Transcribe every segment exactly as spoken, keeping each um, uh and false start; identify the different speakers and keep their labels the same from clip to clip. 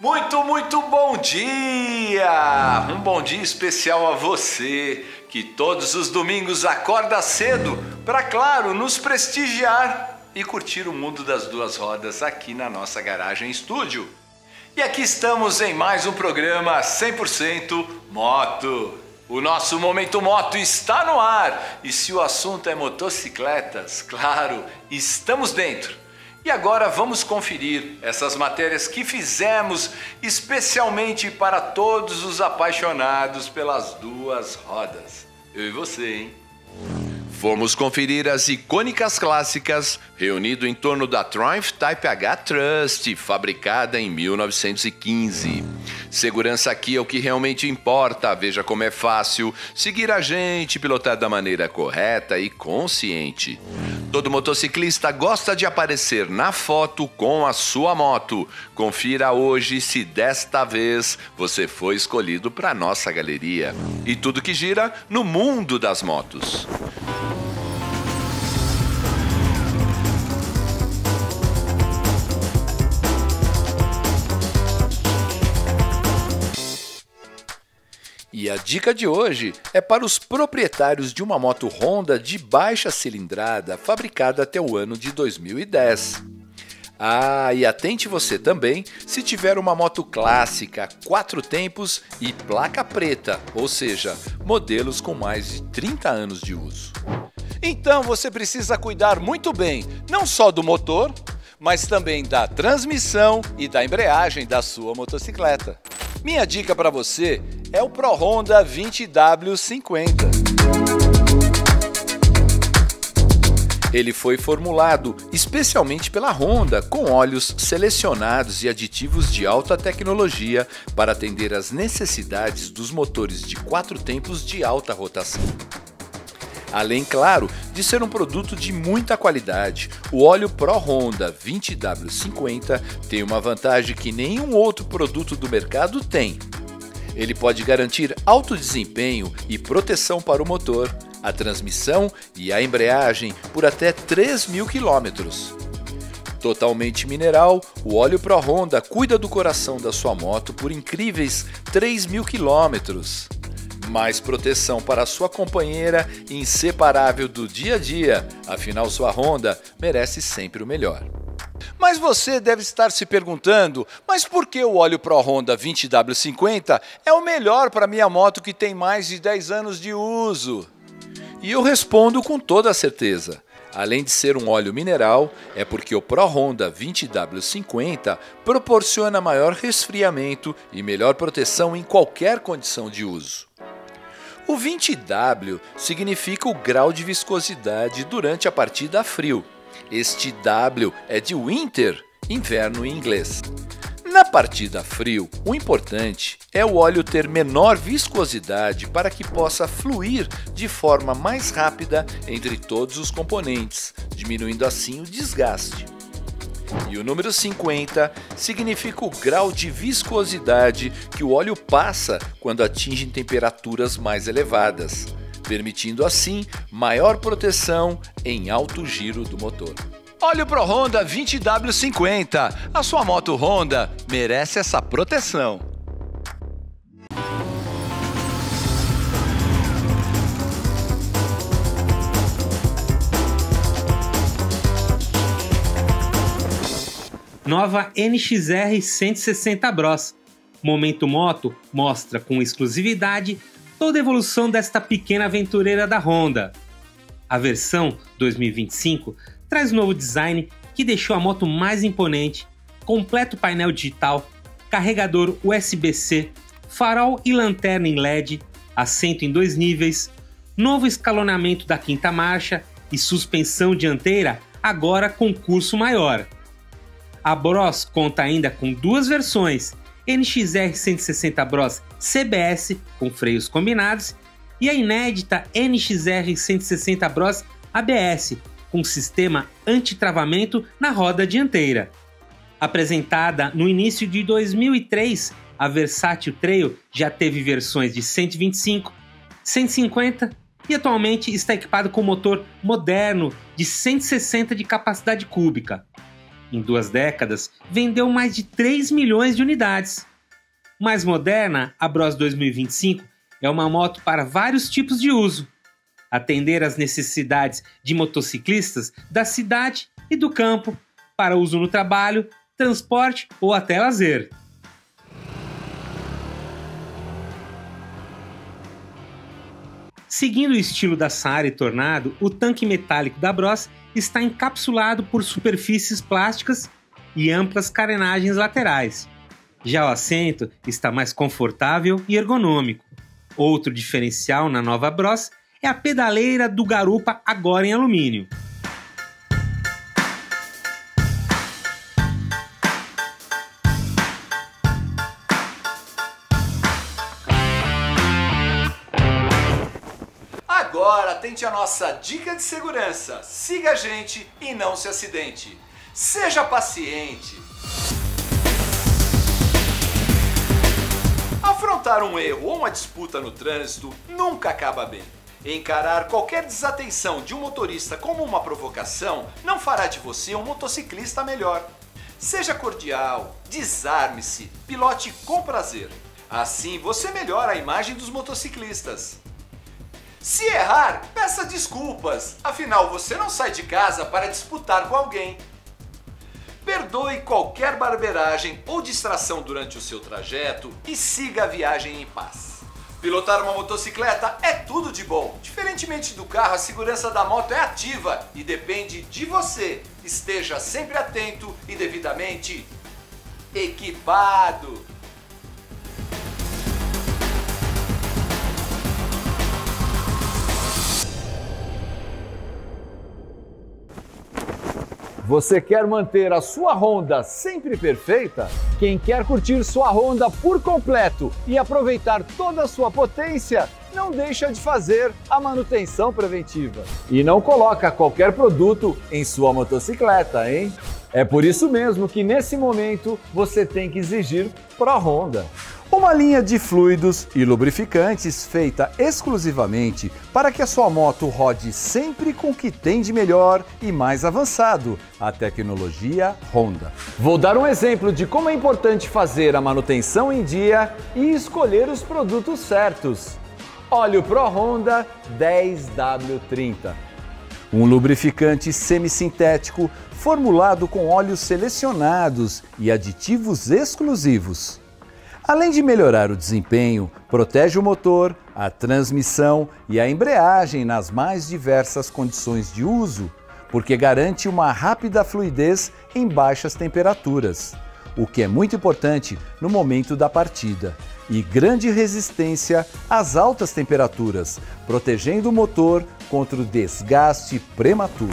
Speaker 1: Muito, muito bom dia! Um bom dia especial a você, que todos os domingos acorda cedo para, claro, nos prestigiar e curtir o mundo das duas rodas aqui na nossa garagem estúdio. E aqui estamos em mais um programa cem por cento Moto. O nosso Momento Moto está no ar e se o assunto é motocicletas, claro, estamos dentro. E agora vamos conferir essas matérias que fizemos especialmente para todos os apaixonados pelas duas rodas. Eu e você, hein? Vamos conferir as icônicas clássicas reunido em torno da Triumph Type H Trust, fabricada em mil novecentos e quinze. Segurança aqui é o que realmente importa, veja como é fácil seguir a gente, pilotar da maneira correta e consciente. Todo motociclista gosta de aparecer na foto com a sua moto. Confira hoje se desta vez você foi escolhido para nossa galeria. E tudo que gira no mundo das motos. E a dica de hoje é para os proprietários de uma moto Honda de baixa cilindrada fabricada até o ano de dois mil e dez. Ah, e atente você também se tiver uma moto clássica, quatro tempos e placa preta, ou seja, modelos com mais de trinta anos de uso. Então você precisa cuidar muito bem, não só do motor, mas também da transmissão e da embreagem da sua motocicleta. Minha dica para você é o Pro Honda vinte W cinquenta. Ele foi formulado especialmente pela Honda com óleos selecionados e aditivos de alta tecnologia para atender às necessidades dos motores de quatro tempos de alta rotação. Além, claro, de ser um produto de muita qualidade, o óleo Pro Honda vinte W cinquenta tem uma vantagem que nenhum outro produto do mercado tem. Ele pode garantir alto desempenho e proteção para o motor, a transmissão e a embreagem por até três mil quilômetros. Totalmente mineral, o óleo Pro Honda cuida do coração da sua moto por incríveis três mil quilômetros. Mais proteção para a sua companheira inseparável do dia a dia, afinal sua Honda merece sempre o melhor. Mas você deve estar se perguntando, mas por que o óleo Pro Honda vinte W cinquenta é o melhor para minha moto que tem mais de dez anos de uso? E eu respondo com toda a certeza. Além de ser um óleo mineral, é porque o Pro Honda vinte W cinquenta proporciona maior resfriamento e melhor proteção em qualquer condição de uso. O vinte W significa o grau de viscosidade durante a partida a frio. Este W é de winter, inverno em inglês. Na partida a frio, o importante é o óleo ter menor viscosidade para que possa fluir de forma mais rápida entre todos os componentes, diminuindo assim o desgaste. E o número cinquenta significa o grau de viscosidade que o óleo passa quando atinge temperaturas mais elevadas, permitindo assim maior proteção em alto giro do motor. Óleo Pro Honda vinte W cinquenta, a sua moto Honda merece essa proteção.
Speaker 2: Nova N X R cento e sessenta Bros. Momento Moto mostra com exclusividade toda a evolução desta pequena aventureira da Honda. A versão dois mil e vinte e cinco traz um novo design que deixou a moto mais imponente, completo painel digital, carregador U S B C, farol e lanterna em L E D, assento em dois níveis, novo escalonamento da quinta marcha e suspensão dianteira agora com curso maior. A Bros conta ainda com duas versões, N X R cento e sessenta Bros C B S com freios combinados e a inédita N X R cento e sessenta Bros A B S com sistema anti-travamento na roda dianteira. Apresentada no início de dois mil e três, a Versátil Trail já teve versões de cento e vinte e cinco, cento e cinquenta e atualmente está equipado com motor moderno de cento e sessenta de capacidade cúbica. Em duas décadas, vendeu mais de três milhões de unidades. Mais moderna, a Bros dois mil e vinte e cinco é uma moto para vários tipos de uso. Atender às necessidades de motociclistas da cidade e do campo, para uso no trabalho, transporte ou até lazer. Seguindo o estilo da Saara e Tornado, o tanque metálico da Bros está encapsulado por superfícies plásticas e amplas carenagens laterais. Já o assento está mais confortável e ergonômico. Outro diferencial na nova Bros é a pedaleira do garupa, agora em alumínio.
Speaker 1: Agora atente a nossa dica de segurança. Siga a gente e não se acidente. Seja paciente. Afrontar um erro ou uma disputa no trânsito nunca acaba bem. Encarar qualquer desatenção de um motorista como uma provocação não fará de você um motociclista melhor. Seja cordial, desarme-se, pilote com prazer. Assim você melhora a imagem dos motociclistas. Se errar, peça desculpas, afinal você não sai de casa para disputar com alguém. Perdoe qualquer barbeiragem ou distração durante o seu trajeto e siga a viagem em paz. Pilotar uma motocicleta é tudo de bom. Diferentemente do carro, a segurança da moto é ativa e depende de você. Esteja sempre atento e devidamente equipado.
Speaker 3: Você quer manter a sua Honda sempre perfeita? Quem quer curtir sua Honda por completo e aproveitar toda a sua potência, não deixa de fazer a manutenção preventiva. E não coloca qualquer produto em sua motocicleta, hein? É por isso mesmo que nesse momento você tem que exigir Pro Honda. Uma linha de fluidos e lubrificantes feita exclusivamente para que a sua moto rode sempre com o que tem de melhor e mais avançado, a tecnologia Honda. Vou dar um exemplo de como é importante fazer a manutenção em dia e escolher os produtos certos. Óleo Pro Honda dez W trinta. Um lubrificante semissintético formulado com óleos selecionados e aditivos exclusivos. Além de melhorar o desempenho, protege o motor, a transmissão e a embreagem nas mais diversas condições de uso, porque garante uma rápida fluidez em baixas temperaturas, o que é muito importante no momento da partida, e grande resistência às altas temperaturas, protegendo o motor contra o desgaste prematuro.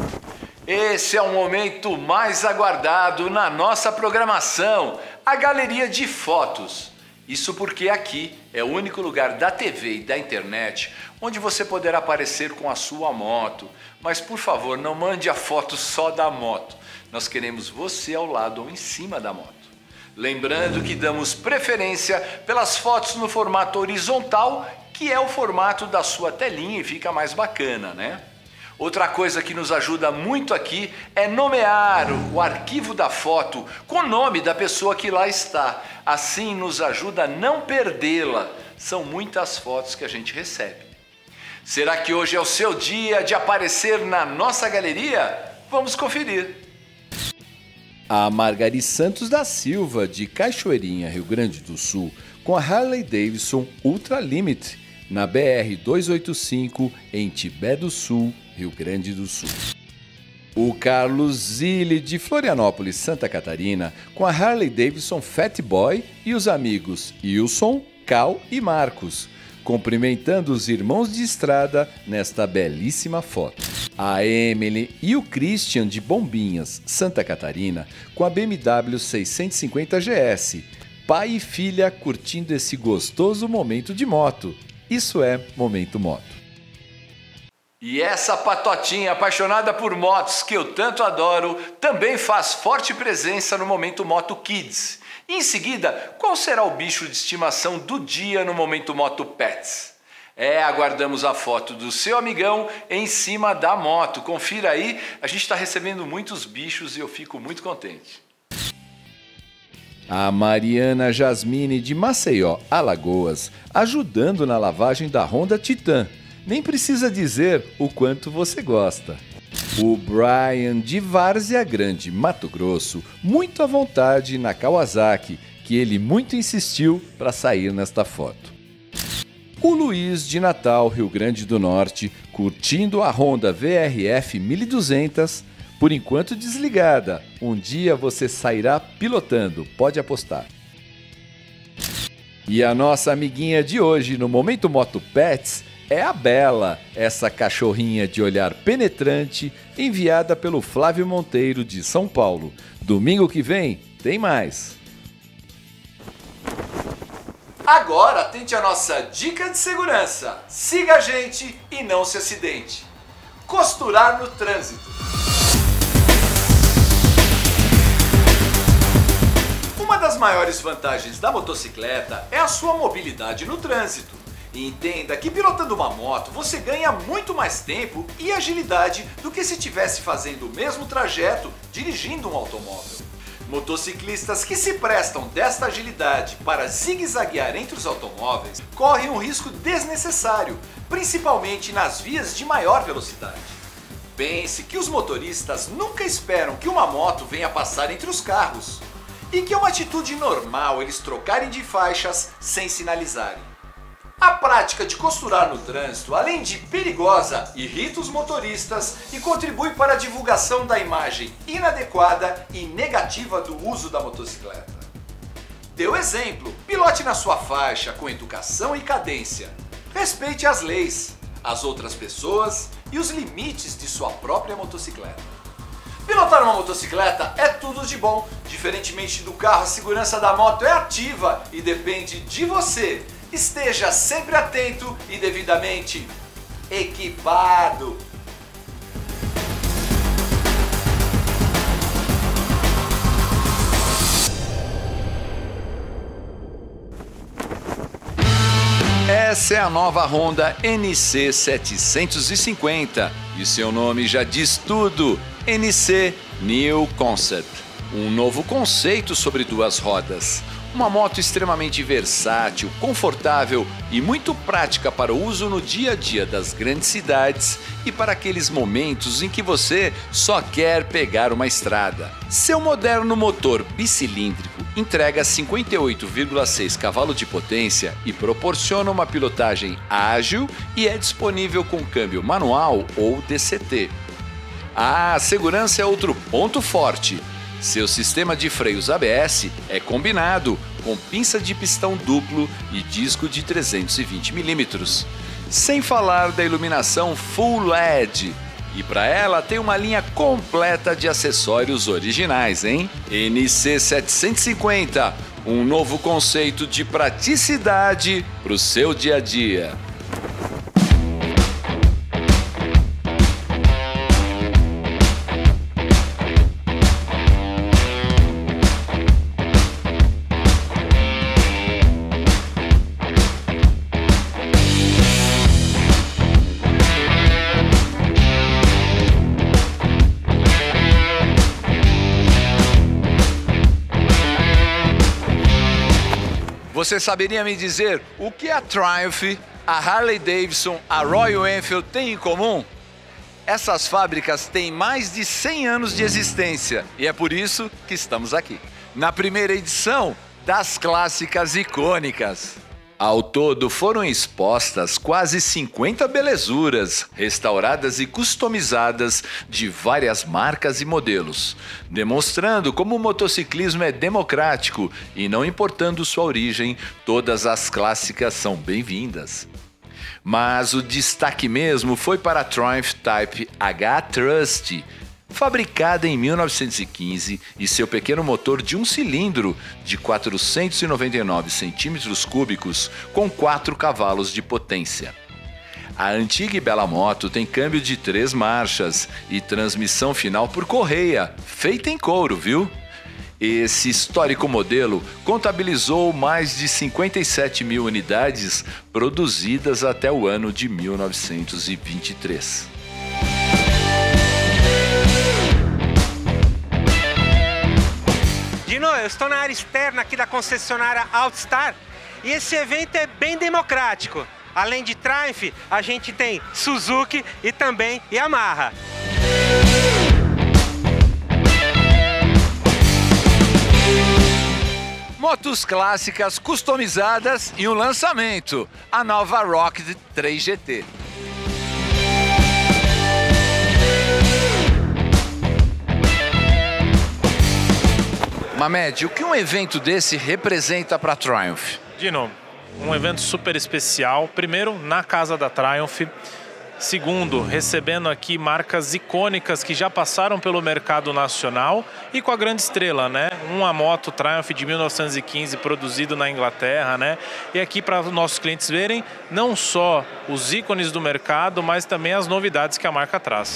Speaker 1: Esse é o momento mais aguardado na nossa programação, a galeria de fotos. Isso porque aqui é o único lugar da T V e da internet onde você poderá aparecer com a sua moto. Mas por favor, não mande a foto só da moto. Nós queremos você ao lado ou em cima da moto. Lembrando que damos preferência pelas fotos no formato horizontal, que é o formato da sua telinha e fica mais bacana, né? Outra coisa que nos ajuda muito aqui é nomear o arquivo da foto com o nome da pessoa que lá está. Assim nos ajuda a não perdê-la. São muitas fotos que a gente recebe. Será que hoje é o seu dia de aparecer na nossa galeria? Vamos conferir. A Margari Santos da Silva, de Cachoeirinha, Rio Grande do Sul, com a Harley Davidson Ultra Limit, na B R duzentos e oitenta e cinco, em Tibé do Sul, Rio Grande do Sul. O Carlos Zilli, de Florianópolis, Santa Catarina, com a Harley Davidson Fat Boy e os amigos Wilson, Cal e Marcos, cumprimentando os irmãos de estrada nesta belíssima foto. A Emily e o Christian, de Bombinhas, Santa Catarina, com a B M W seiscentos e cinquenta G S, pai e filha curtindo esse gostoso momento de moto. Isso é Momento Moto. E essa patotinha apaixonada por motos que eu tanto adoro também faz forte presença no Momento Moto Kids. E em seguida, qual será o bicho de estimação do dia no Momento Moto Pets? É, aguardamos a foto do seu amigão em cima da moto. Confira aí, a gente está recebendo muitos bichos e eu fico muito contente. A Mariana Jasmine de Maceió, Alagoas, ajudando na lavagem da Honda Titan. Nem precisa dizer o quanto você gosta. O Brian de Várzea Grande, Mato Grosso, muito à vontade na Kawasaki, que ele muito insistiu para sair nesta foto. O Luiz de Natal, Rio Grande do Norte, curtindo a Honda V R F mil e duzentos, por enquanto desligada. Um dia você sairá pilotando, pode apostar. E a nossa amiguinha de hoje no Momento Moto Pets é a Bela, essa cachorrinha de olhar penetrante enviada pelo Flávio Monteiro de São Paulo. Domingo que vem tem mais. Agora atente a nossa dica de segurança. Siga a gente e não se acidente. Costurar no trânsito. Uma das maiores vantagens da motocicleta é a sua mobilidade no trânsito. E entenda que pilotando uma moto você ganha muito mais tempo e agilidade do que se estivesse fazendo o mesmo trajeto dirigindo um automóvel. Motociclistas que se prestam desta agilidade para zigue-zaguear entre os automóveis correm um risco desnecessário, principalmente nas vias de maior velocidade. Pense que os motoristas nunca esperam que uma moto venha passar entre os carros e que é uma atitude normal eles trocarem de faixas sem sinalizarem. A prática de costurar no trânsito, além de perigosa, irrita os motoristas e contribui para a divulgação da imagem inadequada e negativa do uso da motocicleta. Dê o exemplo, pilote na sua faixa com educação e cadência. Respeite as leis, as outras pessoas e os limites de sua própria motocicleta. Pilotar uma motocicleta é tudo de bom. Diferentemente do carro, a segurança da moto é ativa e depende de você. Esteja sempre atento e devidamente equipado. Essa é a nova Honda N C setecentos e cinquenta e seu nome já diz tudo: N C New Concept. Um novo conceito sobre duas rodas. Uma moto extremamente versátil, confortável e muito prática para o uso no dia a dia das grandes cidades e para aqueles momentos em que você só quer pegar uma estrada. Seu moderno motor bicilíndrico entrega cinquenta e oito vírgula seis cavalos de potência e proporciona uma pilotagem ágil e é disponível com câmbio manual ou D C T. Ah, a segurança é outro ponto forte. Seu sistema de freios A B S é combinado com pinça de pistão duplo e disco de trezentos e vinte milímetros. Sem falar da iluminação Full L E D. E para ela tem uma linha completa de acessórios originais, hein? N C setecentos e cinquenta, um novo conceito de praticidade para o seu dia a dia. Você saberia me dizer o que a Triumph, a Harley Davidson, a Royal Enfield têm em comum? Essas fábricas têm mais de cem anos de existência e é por isso que estamos aqui, na primeira edição das clássicas icônicas. Ao todo foram expostas quase cinquenta belezuras, restauradas e customizadas de várias marcas e modelos, demonstrando como o motociclismo é democrático e não importando sua origem, todas as clássicas são bem-vindas. Mas o destaque mesmo foi para a Triumph Type H Trust, fabricada em mil novecentos e quinze e seu pequeno motor de um cilindro de quatrocentos e noventa e nove centímetros cúbicos com quatro cavalos de potência. A antiga e bela moto tem câmbio de três marchas e transmissão final por correia, feita em couro, viu? Esse histórico modelo contabilizou mais de cinquenta e sete mil unidades produzidas até o ano de mil novecentos e vinte e três.
Speaker 2: Dino, eu estou na área externa aqui da concessionária Altstar e esse evento é bem democrático. Além de Triumph, a gente tem Suzuki e também Yamaha.
Speaker 1: Motos clássicas customizadas e um lançamento, a nova Rocket três G T. Mamed, o que um evento desse representa para a Triumph?
Speaker 4: Dino, um evento super especial. Primeiro, na casa da Triumph. Segundo, recebendo aqui marcas icônicas que já passaram pelo mercado nacional e com a grande estrela, né? Uma moto Triumph de mil novecentos e quinze produzido na Inglaterra, né? E aqui para os nossos clientes verem não só os ícones do mercado, mas também as novidades que a marca traz.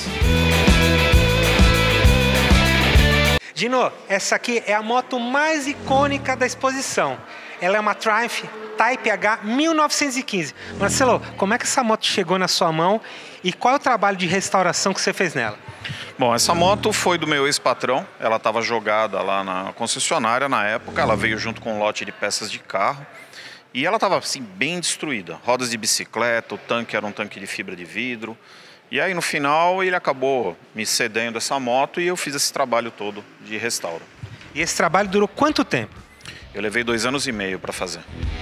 Speaker 2: Dino, essa aqui é a moto mais icônica da exposição. Ela é uma Triumph Type H mil novecentos e quinze. Marcelo, como é que essa moto chegou na sua mão e qual é o trabalho de restauração que você fez nela?
Speaker 5: Bom, essa moto foi do meu ex-patrão. Ela estava jogada lá na concessionária na época. Ela veio junto com um lote de peças de carro. E ela estava assim, bem destruída. Rodas de bicicleta, o tanque era um tanque de fibra de vidro. E aí no final ele acabou me cedendo essa moto e eu fiz esse trabalho todo de restauro.
Speaker 2: E esse trabalho durou quanto tempo?
Speaker 5: Eu levei dois anos e meio para fazer.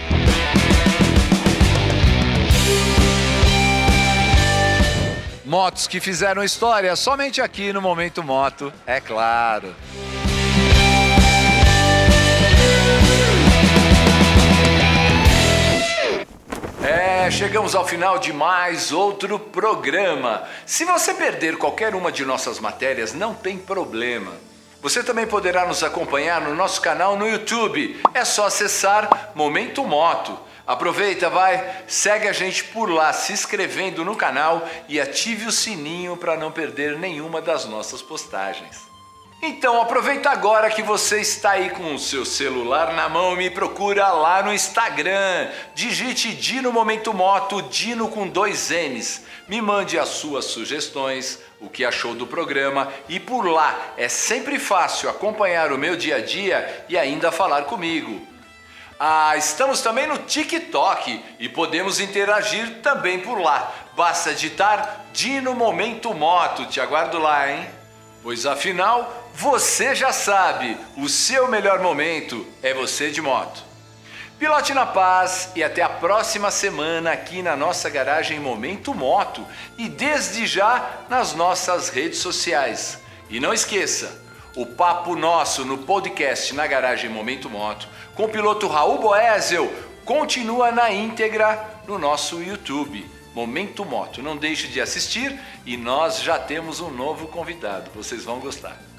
Speaker 1: Motos que fizeram história somente aqui no Momento Moto, é claro. É, chegamos ao final de mais outro programa. Se você perder qualquer uma de nossas matérias, não tem problema. Você também poderá nos acompanhar no nosso canal no YouTube. É só acessar Momento Moto. Aproveita, vai, segue a gente por lá, se inscrevendo no canal e ative o sininho para não perder nenhuma das nossas postagens. Então aproveita agora que você está aí com o seu celular na mão e me procura lá no Instagram. Digite Dino Momento Moto, Dino com dois N's. Me mande as suas sugestões, o que achou do programa e por lá é sempre fácil acompanhar o meu dia a dia e ainda falar comigo. Ah, estamos também no TikTok e podemos interagir também por lá. Basta digitar Dino Momento Moto, te aguardo lá, hein? Pois afinal, você já sabe, o seu melhor momento é você de moto. Pilote na paz e até a próxima semana aqui na nossa garagem Momento Moto e desde já nas nossas redes sociais. E não esqueça, o papo nosso no podcast na garagem Momento Moto com o piloto Raul Boesel continua na íntegra no nosso YouTube. Momento Moto, não deixe de assistir e nós já temos um novo convidado, vocês vão gostar.